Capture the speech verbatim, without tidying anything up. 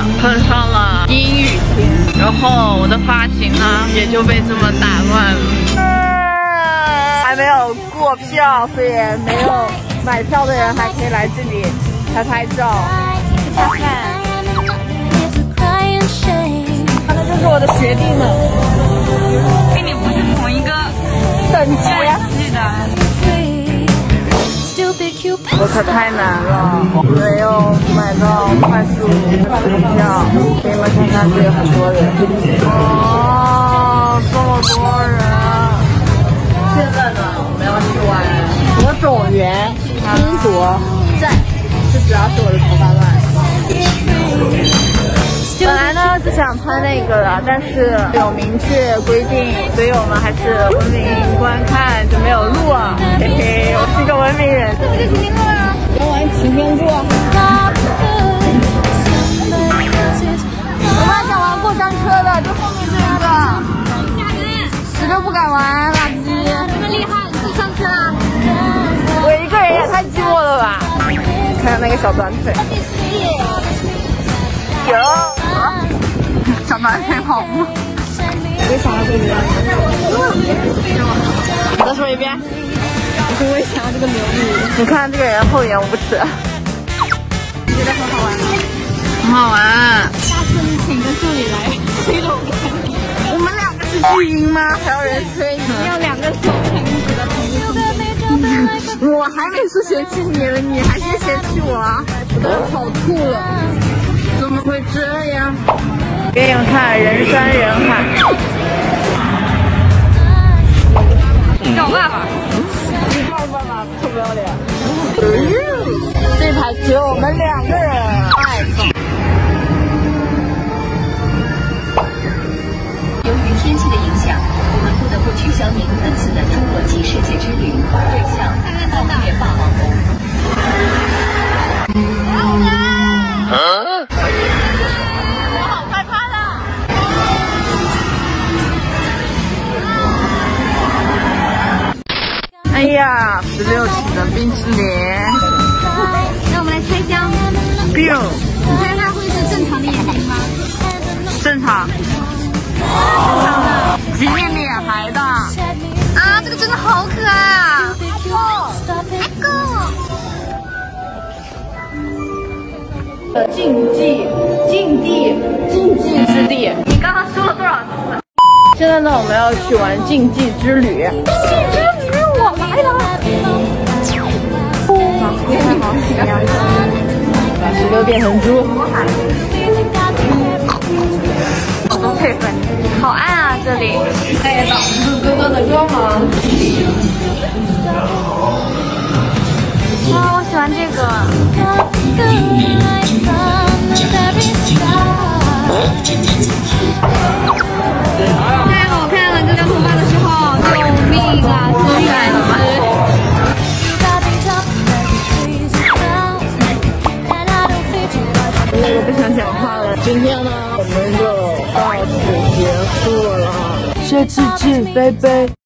碰上了阴雨天，然后我的发型呢也就被这么打乱了。还没有过票，所以没有买票的人还可以来这里拍拍照。看看，他们就是我的学弟们，跟你不是同一个等级的。我可太难了，没有买到快速票。给你们看看，这里很多人。哦，这么多人！现在呢，我们要去玩火种园拼夺战，这主要是我的头发乱。本来呢是想穿那个的，但是有明确规定，所以我们还是文明观看，就没有录啊。嘿嘿，我是一个文明人。这不就晴天路啊？要玩晴天柱。我妈想玩过山车的，就后面这一个。死都不敢玩，垃圾。这么厉害，你上车啊？我一个人也太寂寞了吧！看看那个小短腿。有。小短腿跑步。我也想要这个样子。再说一遍。我说我也想要这个牛逼。你看这个人厚颜无耻。你觉得很好玩吗？很好玩。下次你请个助理来催着我看你。我们两个是巨婴吗？还有人催你？你要两个手捧起的同一个。我还没说嫌弃你了，你还先嫌弃我，我都跑吐了。怎么会这样？给你们看人山人海。叫我爸爸。你叫我爸爸，臭不要脸。这排只有我们两个人。太棒。 由于天气的影响，我们不得不取消您本次的侏罗纪世界之旅，对向奥灭霸王龙。 我好害怕的。哎呀，十六级的冰淇淋。 那我们来猜箱。 biu。 你猜它会是正常的眼睛吗？ 正常。正常的。吉利脸孩的。啊，这个真的好可爱啊！爱狗。禁忌，禁地，禁忌之地。你刚刚说了多少次？现在呢，我们要去玩禁忌之旅。禁忌之旅，我来了。好，太好吃了。把石榴变成猪。好多配粉，好暗啊这里。带导致哥哥的光芒。啊，我喜欢这个。太好看了！这张头发的时候，救命啊！真远之。我不想讲话了。今天呢，我们就到此结束了。下次见，拜拜。